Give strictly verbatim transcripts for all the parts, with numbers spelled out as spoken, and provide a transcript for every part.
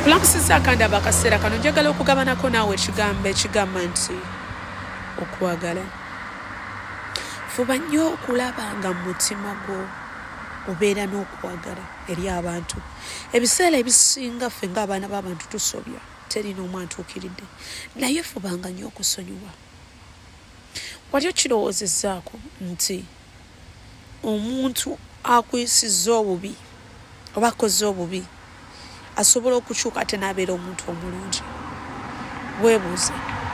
Kulamusiza akandaba akaseera kano njagala okugabanako naawe ekigambo ekigamba nti okwagala. Fuba nnyo okulaba nga mu mutima gwo obeera n'okwagala eri abantu. Ebiseera ebisinga ffe ng'abaana b'abantu tusobya, terina omu antuukiridde, naye fubanga nnyo okusonyiwa. Wali okirowoozezzaako nti omuntu akuyisizza obubi oba akoze obubi asobola okukyuka ate n'abeera omuntu omulungi? Weebuuze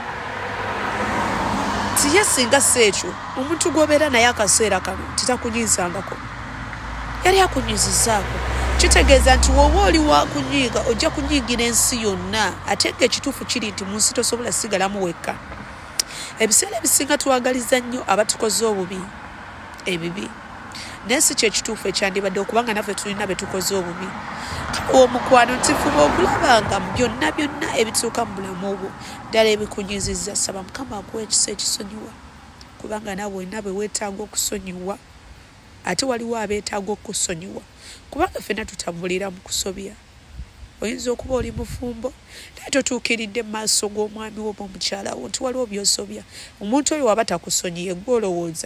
ti ye singa si ekyo omuntu gw'obeera naye akaseera kano titakunyiizangako, yali akunyizizzaako. Kitegeeza nti woba oli wakunyiiga ojja kunyiigira ensi yonna, ate ng'ekituufu kiri nti mu nsi tosobola sigalamu wekka. Ebiseera ebisinga tuwagaliza nnyo abatukoze obubi ebibi, naye si kyekituufu ekyandibadde okubanga naffe tulina be tukoze obubi. Kale omukwano nti fuba okulaba nga byonna byonna ebituuka mu bulamu obwo ddala ebikunyizizza, saba Mukama akuwa ekisa ekisonyiwa, kubanga naawe olina be weetaaga okusonyiwa, ate waliwo abeetaaga okusonyiwa, kubanga ffenna tutambulira mu kusobya. Oyinza okuba oli mufumbo naye totuukiridde mu maaso g'omwami wo oba omukyala wo nti waliwo by'osobya. Omuntu oyo waba takusonyiye gwe olowooza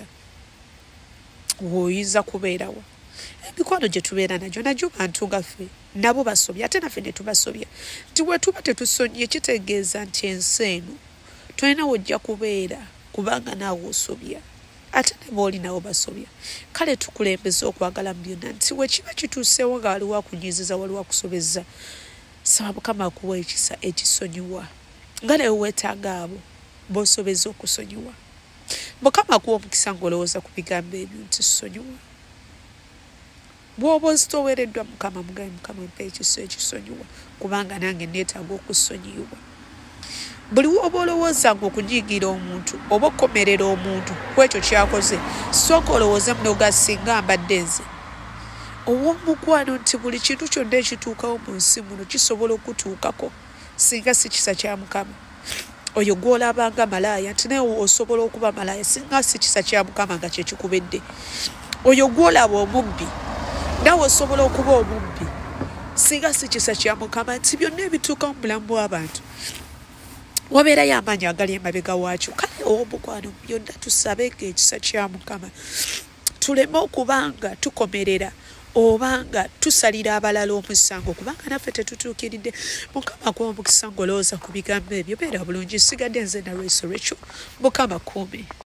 w'oyinza kubeerawa. Emikwano gye tubeera nagyo nagyo bantu nga ffe nabo basobya ate naffe ne tubasobya. Nti bwe tuba tetusonyiye kitegeeza nti ensi eno tolina wojja kubeera kubanga naawe osobya ate ne booli nabo basobya. Kale tukulembeza okwagala mu byonna, nti we kiba kituuseewo nga waliwo akunyiiziza waliwo akusobezza, saba Mukama akuwa ekisa ekisonyiwa nga nawe weetaaga abo b'osobeza okusonyiwa. Mukama akuwa omukisa ng'olowooza ku bigambo ebyo nti sonyiwa. Bw'oba ozitowereddwa Mukama mugabe, Mukama mpa ekisa ekisonyiwa kubanga nange neetaaga okusonyiwa. Buli woba olowooza nga okunyiigira omuntu oba okukomerera omuntu ku ekyo kyakoze, sooka olowooze munoga singa mbadde nze ow'omukwano nti buli kintu kyonna ekituukawo mu nsi muno kisobola okutuukako singa si kisa kya Mukama. Oyo gw'olabanga malaaya nti naye osobola okuba malaaya singa si kisa kya Mukama nga kyekikubedde. Oyo gw'olaba omubbi naawe osobola okuba omubbi singa si kisa kya Mukama. Nti byonna ebituuka mu bulamu bw'abantu wabeerayo amaanyi agali emabega waakyo. Kale ow'omukwano byonna tusabe ng'ekisa kya Mukama tuleme okubanga tukomerera obanga tusalira abalala omusango kubanga naffe tetutuukiridde. Mukama akuwa omukisa ng'olowooza ku bigambo ebyo. Beera bulungi. Sigadde nze na Resurrection. Mukama kuume.